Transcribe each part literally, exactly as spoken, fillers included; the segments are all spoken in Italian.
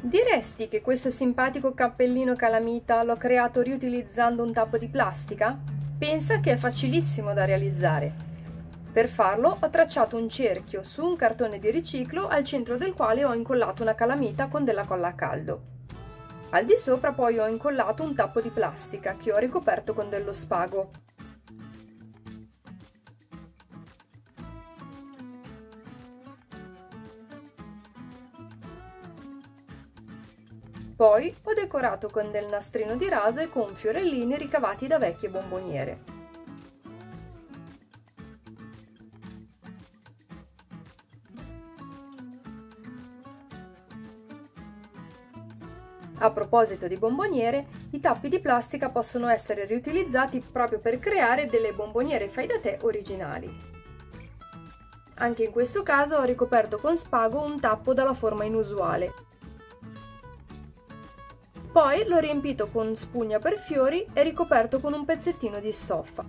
Diresti che questo simpatico cappellino calamita l'ho creato riutilizzando un tappo di plastica? Pensa che è facilissimo da realizzare. Per farlo ho tracciato un cerchio su un cartone di riciclo al centro del quale ho incollato una calamita con della colla a caldo. Al di sopra poi ho incollato un tappo di plastica che ho ricoperto con dello spago. Poi ho decorato con del nastrino di raso e con fiorellini ricavati da vecchie bomboniere. A proposito di bomboniere, i tappi di plastica possono essere riutilizzati proprio per creare delle bomboniere fai da te originali. Anche in questo caso ho ricoperto con spago un tappo dalla forma inusuale. Poi l'ho riempito con spugna per fiori e ricoperto con un pezzettino di stoffa.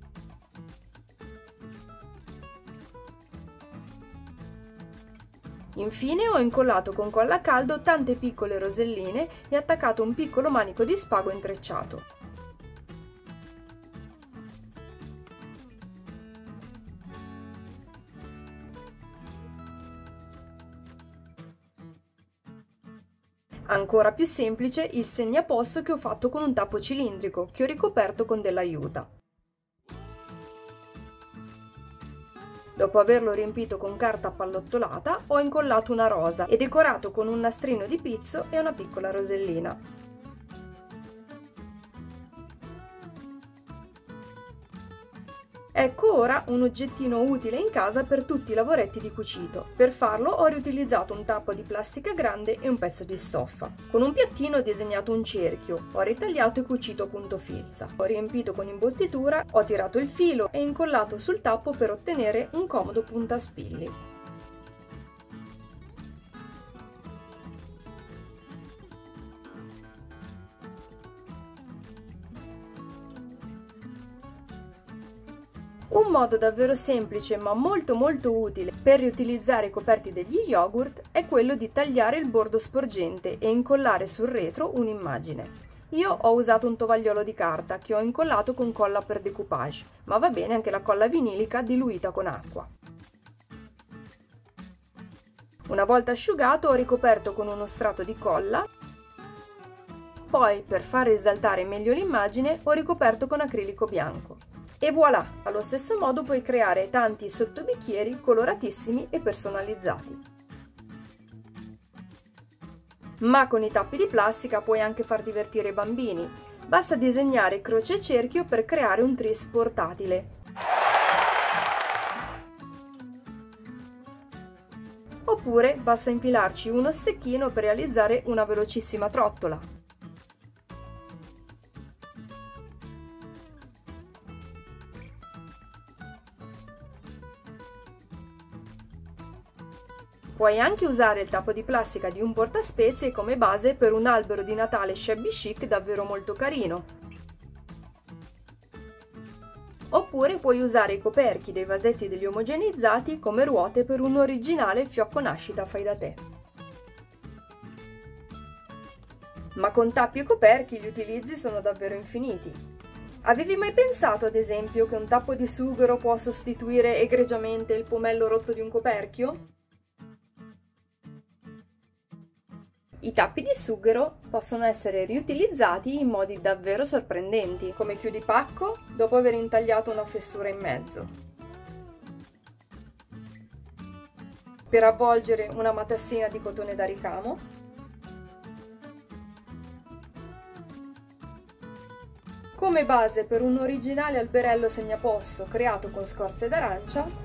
Infine ho incollato con colla a caldo tante piccole roselline e attaccato un piccolo manico di spago intrecciato. Ancora più semplice il segnaposto che ho fatto con un tappo cilindrico che ho ricoperto con dell'aiuta. Dopo averlo riempito con carta pallottolata ho incollato una rosa e decorato con un nastrino di pizzo e una piccola rosellina. Ecco ora un oggettino utile in casa per tutti i lavoretti di cucito. Per farlo ho riutilizzato un tappo di plastica grande e un pezzo di stoffa. Con un piattino ho disegnato un cerchio, ho ritagliato e cucito punto filza. Ho riempito con imbottitura, ho tirato il filo e incollato sul tappo per ottenere un comodo puntaspilli. Un modo davvero semplice ma molto molto utile per riutilizzare i coperti degli yogurt è quello di tagliare il bordo sporgente e incollare sul retro un'immagine. Io ho usato un tovagliolo di carta che ho incollato con colla per decoupage, ma va bene anche la colla vinilica diluita con acqua. Una volta asciugato ho ricoperto con uno strato di colla, poi per far risaltare meglio l'immagine ho ricoperto con acrilico bianco. E voilà! Allo stesso modo puoi creare tanti sottobicchieri coloratissimi e personalizzati. Ma con i tappi di plastica puoi anche far divertire i bambini. Basta disegnare croce e cerchio per creare un tris portatile. Oppure basta infilarci uno stecchino per realizzare una velocissima trottola. Puoi anche usare il tappo di plastica di un portaspezie come base per un albero di Natale shabby chic davvero molto carino. Oppure puoi usare i coperchi dei vasetti degli omogenizzati come ruote per un originale fiocco nascita fai da te. Ma con tappi e coperchi gli utilizzi sono davvero infiniti. Avevi mai pensato, ad esempio, che un tappo di sughero può sostituire egregiamente il pomello rotto di un coperchio? I tappi di sughero possono essere riutilizzati in modi davvero sorprendenti, come chiudipacco dopo aver intagliato una fessura in mezzo, per avvolgere una matassina di cotone da ricamo, come base per un originale alberello segnaposto creato con scorze d'arancia,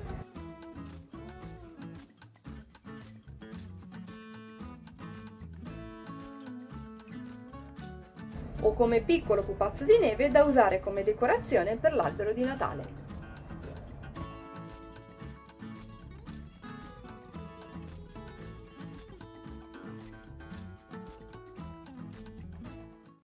o come piccolo pupazzo di neve da usare come decorazione per l'albero di Natale.